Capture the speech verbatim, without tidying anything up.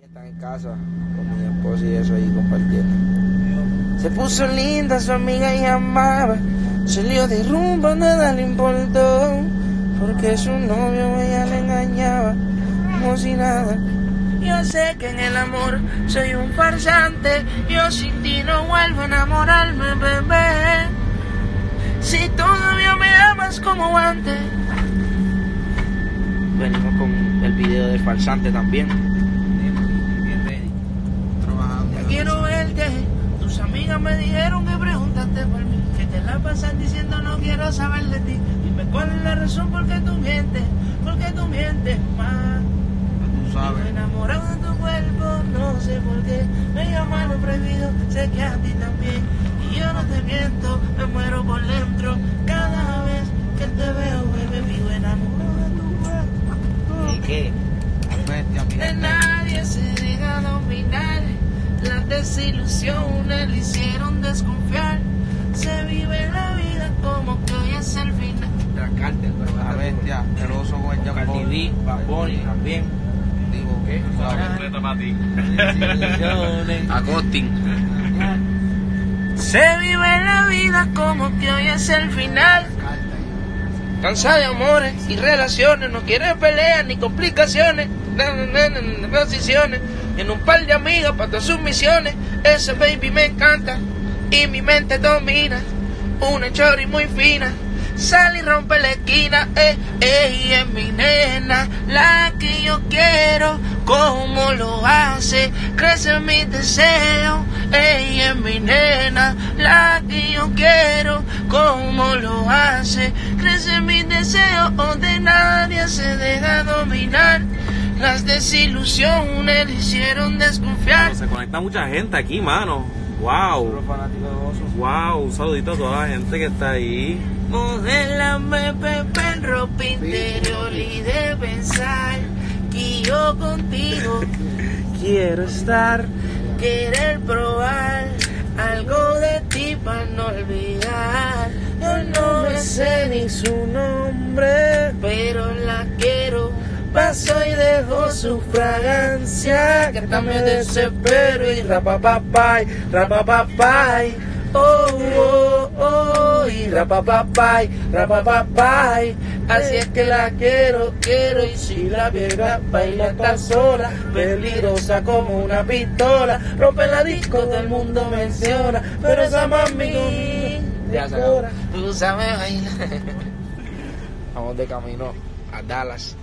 Están en casa con mi esposa y eso ahí compartiendo. Se puso linda su amiga y amaba. Salió de rumba, nada le importó. Porque su novio ella le engañaba como si nada. Yo sé que en el amor soy un farsante. Yo sin ti no vuelvo a enamorarme, bebé. Si todavía me amas como antes. Venimos con el video del farsante también. Ya quiero verte. Tus amigas me dijeron que preguntaste por mí, que te la pasas diciendo no quiero saber de ti. Dime cuál es la razón por qué tú mientes, por qué tú mientes más. Tú sabes. Estoy enamorado de tu cuerpo, no sé por qué. Me llama lo prohibido, sé que a ti también. Y yo no te miento, me muero por dentro. Cada vez que te veo, bebé, vivo enamorado de tu cuerpo. ¿Y qué? De nadie se deja dominar. Las desilusiones le hicieron desconfiar. Se vive la vida como que hoy es el final. Tracarte, pero La bestia, el oso con el Cardi B, Bad Bunny también. Digo, ¿qué? Agustín. Se vive la vida como que hoy es el final. Cansada de amores y relaciones, no quiere peleas ni complicaciones, transiciones. En un par de amigas para todas sus misiones. Ese baby me encanta y mi mente domina. Una chori muy fina, sale y rompe la esquina. Eh, ella es mi nena, la que yo quiero. Como lo hace, crece mi deseo. Ella es mi nena, la que yo quiero. Como lo hace, crece mi deseo. De nadie se deja dominar. Las desilusiones le hicieron desconfiar. Se conecta mucha gente aquí, mano. Wow. Wow, un saludito a toda la gente que está ahí. Modélame, Pepe, en ropa interior y de pensar que yo contigo quiero estar, querer probar algo de ti para no olvidar. Yo no me sé ni su nombre, pero la quiero. Paso y dejo su fragancia, que hasta me desespero y rapapapay, rapapapay, oh, oh, oh, y rapapapay, rapapapay. Así es que la quiero, quiero, y si la vieja baila está sola, peligrosa como una pistola, rompe la disco, todo el mundo menciona, pero esa mami, ya se acabó. Tú sabes bailar. Vamos de camino a Dallas.